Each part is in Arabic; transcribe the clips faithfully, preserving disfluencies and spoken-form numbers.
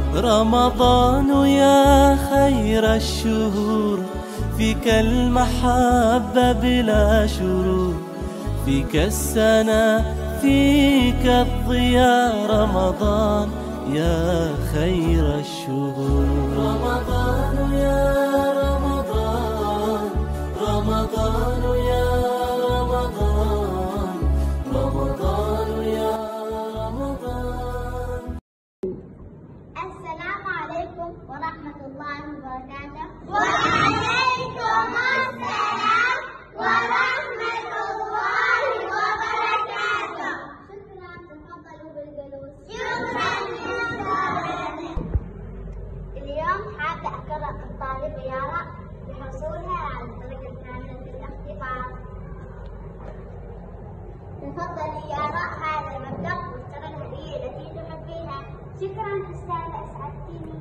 رمضان يا خير الشهور، فيك المحبة بلا شرور، فيك السنة فيك الضياء. رمضان يا خير الشهور. رمضان يا رمضان، رمضان يا رمضان، رمضان يا رمضان. السلام عليكم ورحمة الله وبركاته. وعليكم السلام ورحمة الله وبركاته. شكرا، تفضلوا بالجلوس. شكرا لله. اليوم حابة أكرم الطالبة يارا بحصولها على الدرجة الكاملة في الاختبار. تفضلي يارا، هذا المبلغ واشتري الهدية التي تحبيها. شكرا أستاذة، أسعدتيني.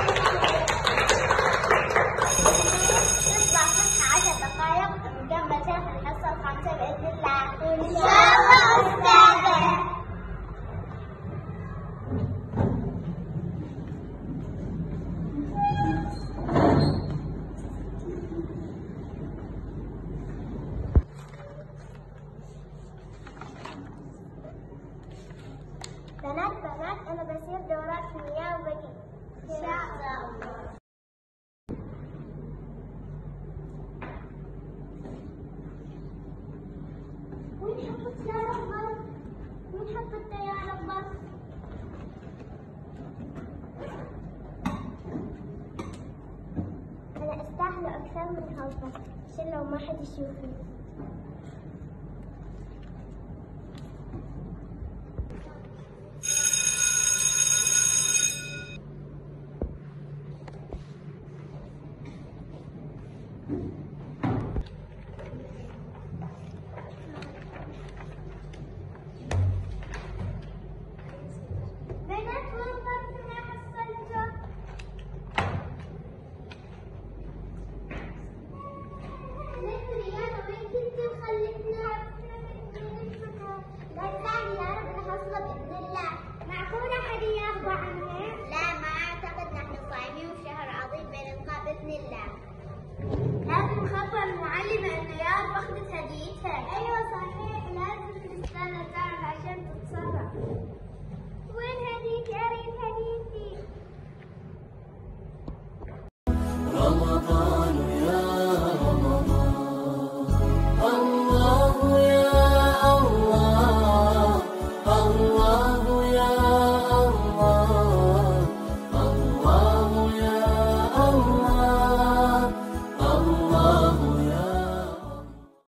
نطلع فسحة عشر دقائق ونكمل شرح الحصة الخامسة بإذن الله. إن شاء الله أستاذة. بنات بنات أنا بسير دورات كيمياء وبجي. إن شاء الله. وين حطت يا ربك؟ وين حطت يا ربك؟ أنا أستاهل أكثر من هالبس عشان لو ما حد يشوفني.